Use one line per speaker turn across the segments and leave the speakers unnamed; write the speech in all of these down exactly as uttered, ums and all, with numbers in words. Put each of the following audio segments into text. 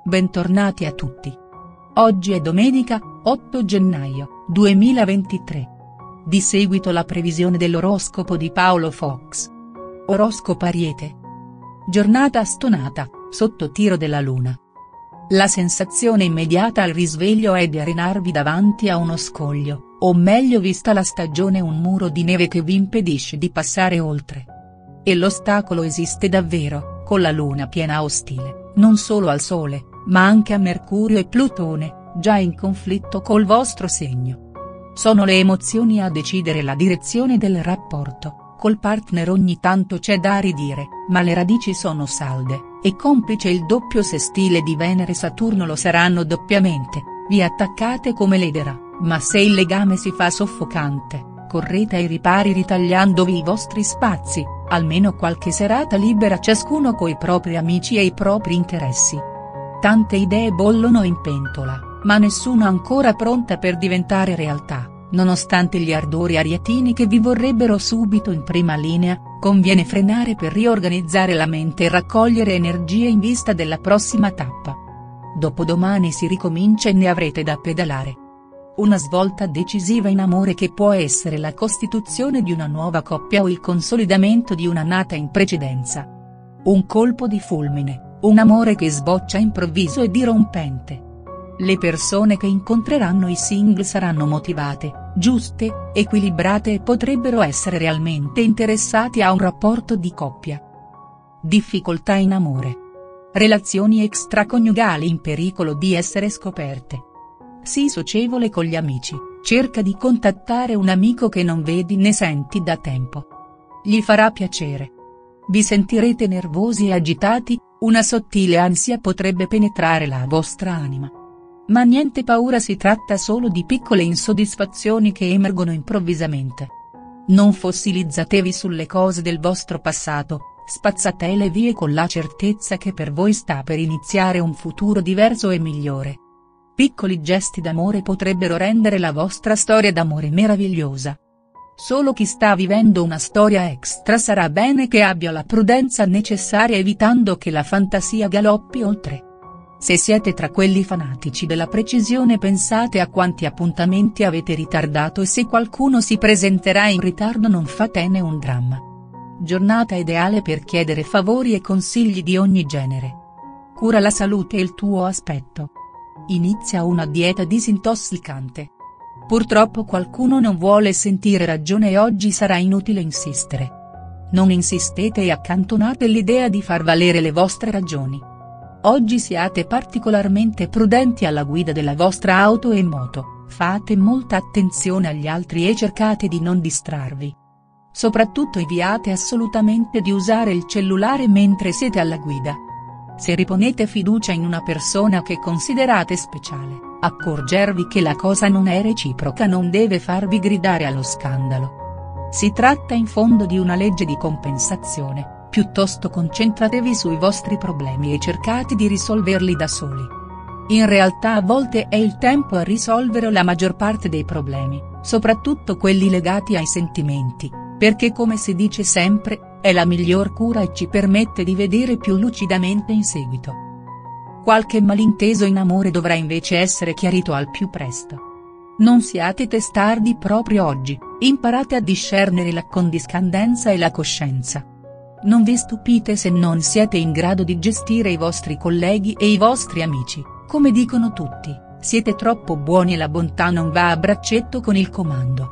Bentornati a tutti. Oggi è domenica, otto gennaio, duemilaventitré. Di seguito la previsione dell'oroscopo di Paolo Fox. Oroscopo Ariete. Giornata stonata, sotto tiro della luna. La sensazione immediata al risveglio è di arenarvi davanti a uno scoglio, o meglio vista la stagione un muro di neve che vi impedisce di passare oltre. E l'ostacolo esiste davvero, con la luna piena ostile, non solo al Sole, ma anche a Mercurio e Plutone, già in conflitto col vostro segno. Sono le emozioni a decidere la direzione del rapporto, col partner ogni tanto c'è da ridire, ma le radici sono salde, e complice il doppio sestile di Venere e Saturno lo saranno doppiamente, vi attaccate come l'edera, ma se il legame si fa soffocante, correte ai ripari ritagliandovi i vostri spazi, almeno qualche serata libera ciascuno coi propri amici e i propri interessi. Tante idee bollono in pentola, ma nessuna ancora pronta per diventare realtà, nonostante gli ardori arietini che vi vorrebbero subito in prima linea, conviene frenare per riorganizzare la mente e raccogliere energie in vista della prossima tappa. Dopodomani si ricomincia e ne avrete da pedalare. Una svolta decisiva in amore che può essere la costituzione di una nuova coppia o il consolidamento di una nata in precedenza. Un colpo di fulmine. Un amore che sboccia improvviso e dirompente. Le persone che incontreranno i single saranno motivate, giuste, equilibrate e potrebbero essere realmente interessati a un rapporto di coppia. Difficoltà in amore. Relazioni extraconiugali in pericolo di essere scoperte. Sii socievole con gli amici, cerca di contattare un amico che non vedi né senti da tempo. Gli farà piacere. Vi sentirete nervosi e agitati, una sottile ansia potrebbe penetrare la vostra anima. Ma niente paura, si tratta solo di piccole insoddisfazioni che emergono improvvisamente. Non fossilizzatevi sulle cose del vostro passato, spazzatele via con la certezza che per voi sta per iniziare un futuro diverso e migliore. Piccoli gesti d'amore potrebbero rendere la vostra storia d'amore meravigliosa. Solo chi sta vivendo una storia extra sarà bene che abbia la prudenza necessaria evitando che la fantasia galoppi oltre. Se siete tra quelli fanatici della precisione pensate a quanti appuntamenti avete ritardato e se qualcuno si presenterà in ritardo non fatene un dramma. Giornata ideale per chiedere favori e consigli di ogni genere. Cura la salute e il tuo aspetto. Inizia una dieta disintossicante. Purtroppo qualcuno non vuole sentire ragione e oggi sarà inutile insistere. Non insistete e accantonate l'idea di far valere le vostre ragioni. Oggi siate particolarmente prudenti alla guida della vostra auto e moto, fate molta attenzione agli altri e cercate di non distrarvi. Soprattutto evitate assolutamente di usare il cellulare mentre siete alla guida. Se riponete fiducia in una persona che considerate speciale, accorgervi che la cosa non è reciproca non deve farvi gridare allo scandalo. Si tratta in fondo di una legge di compensazione, piuttosto concentratevi sui vostri problemi e cercate di risolverli da soli. In realtà a volte è il tempo a risolvere la maggior parte dei problemi, soprattutto quelli legati ai sentimenti, perché come si dice sempre, è la miglior cura e ci permette di vedere più lucidamente in seguito. Qualche malinteso in amore dovrà invece essere chiarito al più presto. Non siate testardi proprio oggi, imparate a discernere la condiscendenza e la coscienza. Non vi stupite se non siete in grado di gestire i vostri colleghi e i vostri amici, come dicono tutti, siete troppo buoni e la bontà non va a braccetto con il comando.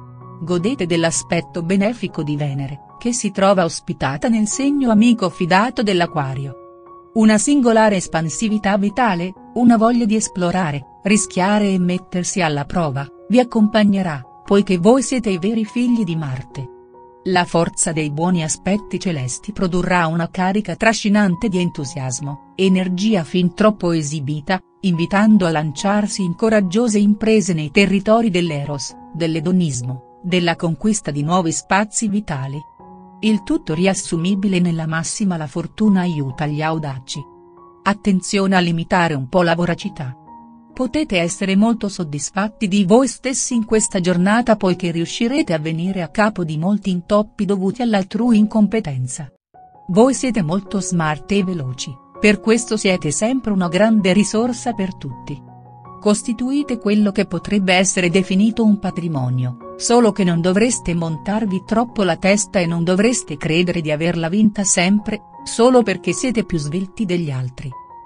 Godete dell'aspetto benefico di Venere, che si trova ospitata nel segno amico fidato dell'Acquario. Una singolare espansività vitale, una voglia di esplorare, rischiare e mettersi alla prova, vi accompagnerà, poiché voi siete i veri figli di Marte. La forza dei buoni aspetti celesti produrrà una carica trascinante di entusiasmo, energia fin troppo esibita, invitando a lanciarsi in coraggiose imprese nei territori dell'eros, dell'edonismo, della conquista di nuovi spazi vitali. Il tutto riassumibile nella massima: la fortuna aiuta gli audaci. Attenzione a limitare un po' la voracità. Potete essere molto soddisfatti di voi stessi in questa giornata poiché riuscirete a venire a capo di molti intoppi dovuti all'altrui incompetenza. Voi siete molto smart e veloci, Per questo siete sempre una grande risorsa per tutti. Costituite quello che potrebbe essere definito un patrimonio, solo che non dovreste montarvi troppo la testa e non dovreste credere di averla vinta sempre, solo perché siete più svelti degli altri.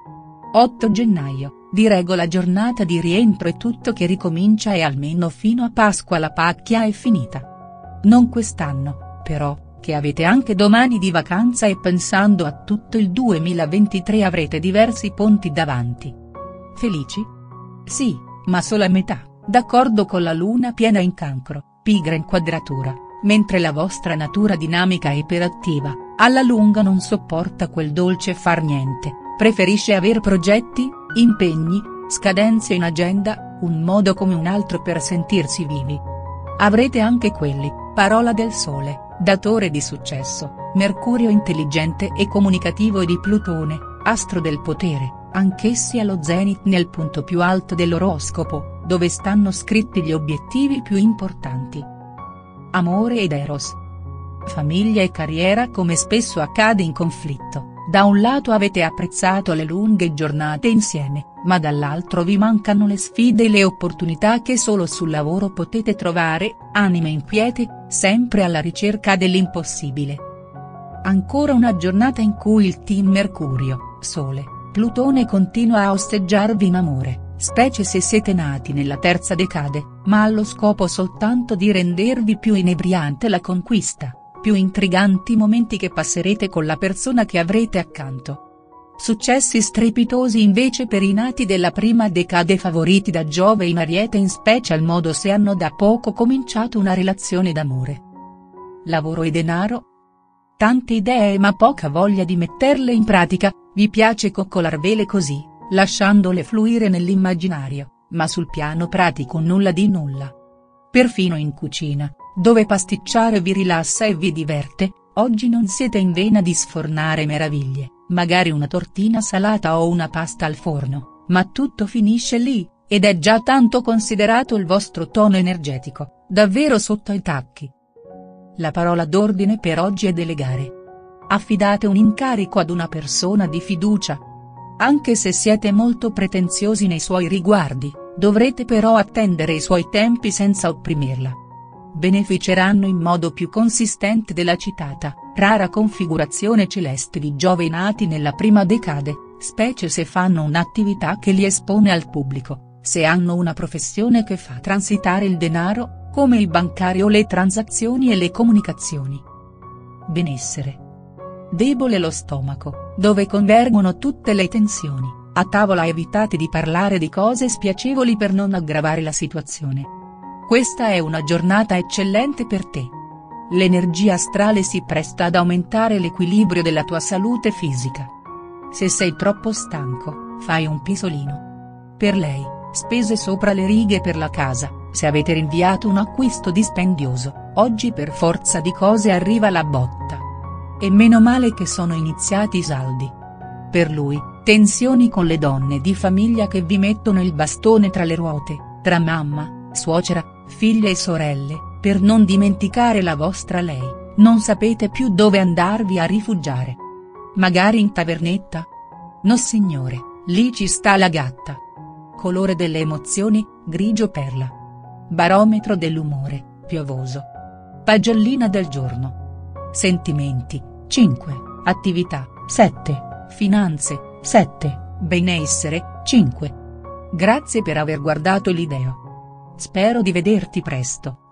otto gennaio, di regola giornata di rientro e tutto che ricomincia e almeno fino a Pasqua la pacchia è finita. Non quest'anno, però, che avete anche domani di vacanza e pensando a tutto il duemilaventitré avrete diversi ponti davanti. Felici? Sì, ma solo a metà, d'accordo con la luna piena in Cancro, pigra in quadratura, mentre la vostra natura dinamica e iperattiva, alla lunga non sopporta quel dolce far niente, preferisce aver progetti, impegni, scadenze in agenda, un modo come un altro per sentirsi vivi. Avrete anche quelli, parola del Sole, datore di successo, Mercurio intelligente e comunicativo e di Plutone, astro del potere, anch'essi allo zenit nel punto più alto dell'oroscopo, dove stanno scritti gli obiettivi più importanti. Amore ed eros. Famiglia e carriera come spesso accade in conflitto, da un lato avete apprezzato le lunghe giornate insieme, ma dall'altro vi mancano le sfide e le opportunità che solo sul lavoro potete trovare, anime inquiete, sempre alla ricerca dell'impossibile. Ancora una giornata in cui il team Mercurio, Sole, Plutone continua a osteggiarvi in amore, specie se siete nati nella terza decade, ma allo scopo soltanto di rendervi più inebriante la conquista, più intriganti i momenti che passerete con la persona che avrete accanto. Successi strepitosi invece per i nati della prima decade favoriti da Giove in Ariete in special modo se hanno da poco cominciato una relazione d'amore. Lavoro e denaro? Tante idee ma poca voglia di metterle in pratica, vi piace coccolarvele così, lasciandole fluire nell'immaginario, ma sul piano pratico nulla di nulla. Perfino in cucina, dove pasticciare vi rilassa e vi diverte, oggi non siete in vena di sfornare meraviglie, magari una tortina salata o una pasta al forno, ma tutto finisce lì, ed è già tanto considerato il vostro tono energetico, davvero sotto ai tacchi. La parola d'ordine per oggi è delegare. Affidate un incarico ad una persona di fiducia. Anche se siete molto pretenziosi nei suoi riguardi, dovrete però attendere i suoi tempi senza opprimerla. Beneficeranno in modo più consistente della citata, rara configurazione celeste di Giove i nati nella prima decade, specie se fanno un'attività che li espone al pubblico, se hanno una professione che fa transitare il denaro, come il bancario o le transazioni e le comunicazioni. Benessere. Debole lo stomaco, dove convergono tutte le tensioni, a tavola evitate di parlare di cose spiacevoli per non aggravare la situazione. Questa è una giornata eccellente per te. L'energia astrale si presta ad aumentare l'equilibrio della tua salute fisica. Se sei troppo stanco, fai un pisolino. Per lei, spese sopra le righe per la casa, se avete rinviato un acquisto dispendioso, oggi per forza di cose arriva la botta. E meno male che sono iniziati i saldi. Per lui, tensioni con le donne di famiglia che vi mettono il bastone tra le ruote, tra mamma, suocera, figlie e sorelle, per non dimenticare la vostra lei, non sapete più dove andarvi a rifugiare. Magari in tavernetta? Nossignore, lì ci sta la gatta. Colore delle emozioni, grigio perla. Barometro dell'umore, piovoso. Pagellina del giorno. Sentimenti, cinque, attività, sette, finanze, sette, benessere, cinque. Grazie per aver guardato il video. Spero di vederti presto.